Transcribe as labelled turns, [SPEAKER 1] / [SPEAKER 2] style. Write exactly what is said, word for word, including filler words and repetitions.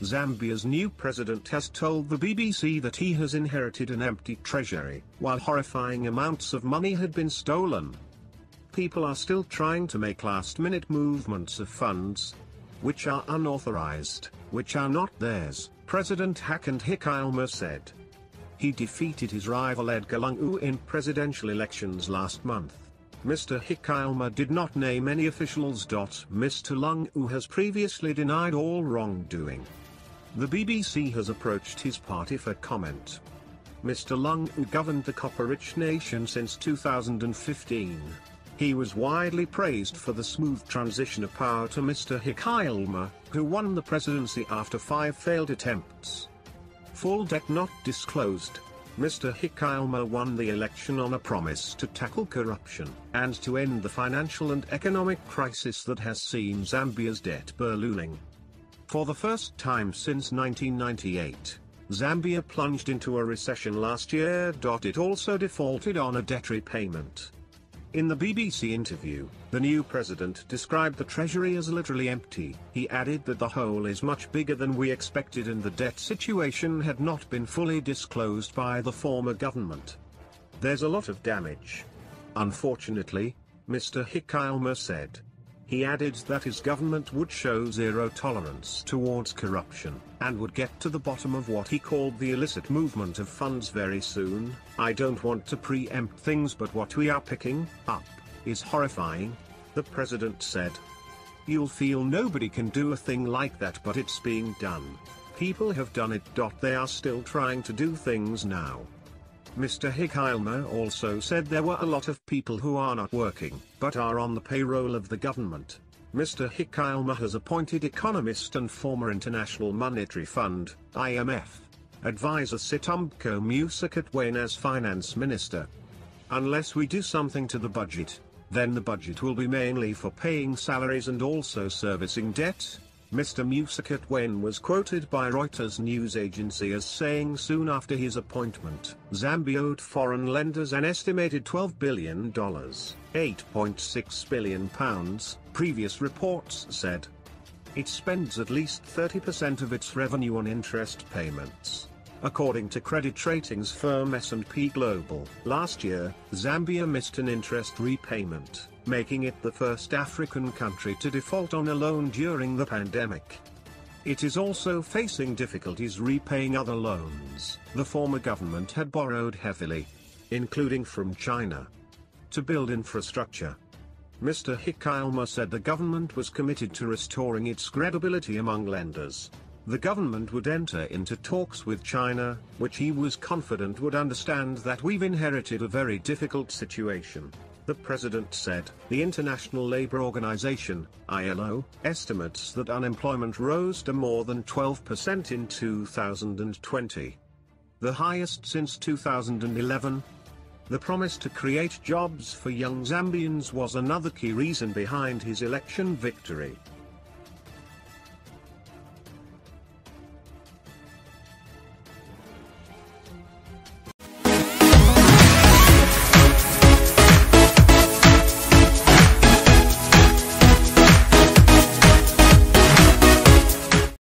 [SPEAKER 1] Zambia's new president has told the B B C that he has inherited an empty treasury, while horrifying amounts of money had been stolen. People are still trying to make last-minute movements of funds, which are unauthorized, which are not theirs, President Hakainde Hichilema said. He defeated his rival Edgar Lungu in presidential elections last month. Mister Hichilema did not name any officials. Mister Lungu has previously denied all wrongdoing. The B B C has approached his party for comment. Mister Lungu governed the copper-rich nation since two thousand fifteen. He was widely praised for the smooth transition of power to Mister Hichilema, who won the presidency after five failed attempts. Full debt not disclosed. Mister Hichilema won the election on a promise to tackle corruption and to end the financial and economic crisis that has seen Zambia's debt ballooning. For the first time since nineteen ninety-eight, Zambia plunged into a recession last year. It also defaulted on a debt repayment. In the B B C interview, the new president described the treasury as literally empty. He added that the hole is much bigger than we expected and the debt situation had not been fully disclosed by the former government. There's a lot of damage. Unfortunately, Mister Hichilema said. He added that his government would show zero tolerance towards corruption, and would get to the bottom of what he called the illicit movement of funds very soon. I don't want to preempt things, but what we are picking up is horrifying, the president said. You'll feel nobody can do a thing like that, but it's being done. People have done it. They are still trying to do things now. Mister Hichilema also said there were a lot of people who are not working, but are on the payroll of the government. Mister Hichilema has appointed economist and former International Monetary Fund, I M F, advisor Situmbuko Musakatwane as finance minister. Unless we do something to the budget, then the budget will be mainly for paying salaries and also servicing debt. Mister Musakatwane was quoted by Reuters news agency as saying soon after his appointment, Zambia owed foreign lenders an estimated twelve billion dollars, eight point six billion pounds, previous reports said. It spends at least thirty percent of its revenue on interest payments. According to credit ratings firm S and P Global, last year, Zambia missed an interest repayment, making it the first African country to default on a loan during the pandemic. It is also facing difficulties repaying other loans the former government had borrowed heavily, including from China, to build infrastructure. Mister Hichilema said the government was committed to restoring its credibility among lenders. The government would enter into talks with China, which he was confident would understand that we've inherited a very difficult situation. The president said. The International Labour Organization, I L O, estimates that unemployment rose to more than twelve percent in two thousand twenty. The highest since two thousand eleven. The promise to create jobs for young Zambians was another key reason behind his election victory.